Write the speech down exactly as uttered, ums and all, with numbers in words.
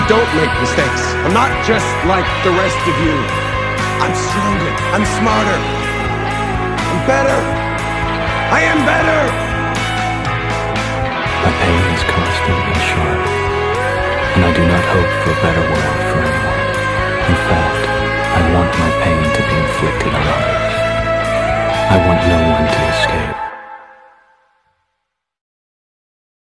don't make mistakes. I'm not just like the rest of you. I'm stronger. I'm smarter. I'm better. I am better. My pain is constant and sharp, and I do not hope for a better world for anyone. In fact, I want my pain to be inflicted on others. I want no one to escape.